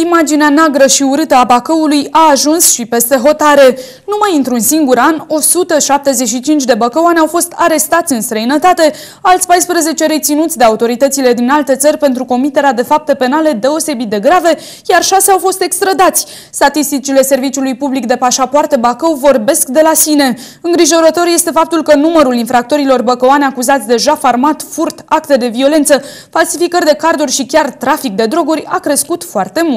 Imaginea neagră și urâtă a Bacăului a ajuns și peste hotare. Numai într-un singur an, 175 de băcăuani au fost arestați în străinătate, alți 14 reținuți de autoritățile din alte țări pentru comiterea de fapte penale deosebit de grave, iar 6 au fost extradați. Statisticile Serviciului Public de Pașapoarte Bacău vorbesc de la sine. Îngrijorător este faptul că numărul infractorilor băcăuani acuzați de jaf armat, furt, acte de violență, falsificări de carduri și chiar trafic de droguri a crescut foarte mult.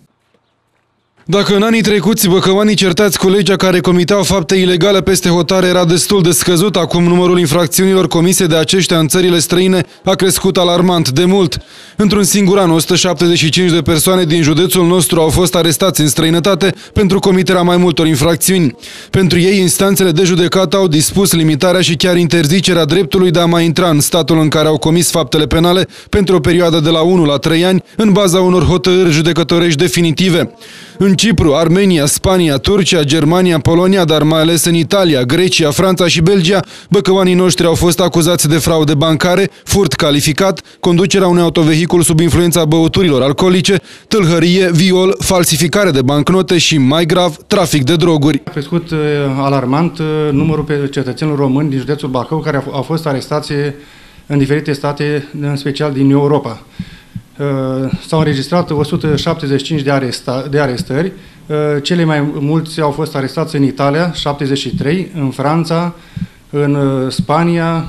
Dacă în anii trecuți băcăuanii certați cu legea care comiteau fapte ilegale peste hotare era destul de scăzut, acum numărul infracțiunilor comise de aceștia în țările străine a crescut alarmant de mult. Într-un singur an, 175 de persoane din județul nostru au fost arestați în străinătate pentru comiterea mai multor infracțiuni. Pentru ei, instanțele de judecată au dispus limitarea și chiar interzicerea dreptului de a mai intra în statul în care au comis faptele penale pentru o perioadă de la 1 la 3 ani, în baza unor hotărâri judecătorești definitive. În Cipru, Armenia, Spania, Turcia, Germania, Polonia, dar mai ales în Italia, Grecia, Franța și Belgia, băcăuanii noștri au fost acuzați de fraude bancare, furt calificat, conducerea unui autovehicul sub influența băuturilor alcoolice, tâlhărie, viol, falsificare de bancnote și, mai grav, trafic de droguri. A crescut alarmant numărul cetățenilor români din județul Bacău care au fost arestați în diferite state, în special din Europa. S-au înregistrat 175 de arestări, cele mai mulți au fost arestați în Italia, 73, în Franța, în Spania,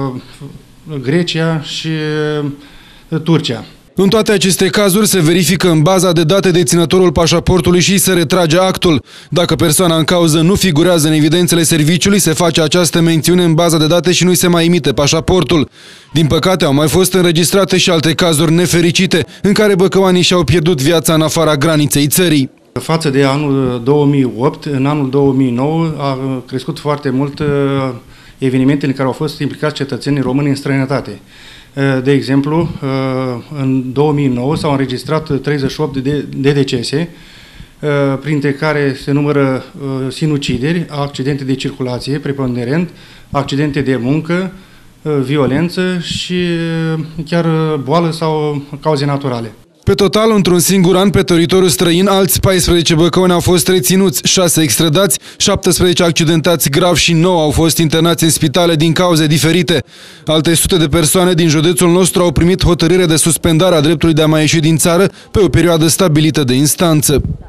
Grecia și Turcia. În toate aceste cazuri se verifică în baza de date deținătorul pașaportului și se retrage actul. Dacă persoana în cauză nu figurează în evidențele serviciului, se face această mențiune în baza de date și nu se mai emite pașaportul. Din păcate, au mai fost înregistrate și alte cazuri nefericite, în care băcăuanii și-au pierdut viața în afara graniței țării. Față de anul 2008, în anul 2009 a crescut foarte mult evenimentele în care au fost implicați cetățenii români în străinătate. De exemplu, în 2009 s-au înregistrat 38 de decese, printre care se numără sinucideri, accidente de circulație preponderent, accidente de muncă, violență și chiar boală sau cauze naturale. Pe total, într-un singur an, pe teritoriul străin, alți 14 băcăuni au fost reținuți, 6 extradați, 17 accidentați grav și 9 au fost internați în spitale din cauze diferite. Alte sute de persoane din județul nostru au primit hotărâre de suspendare a dreptului de a mai ieși din țară pe o perioadă stabilită de instanță.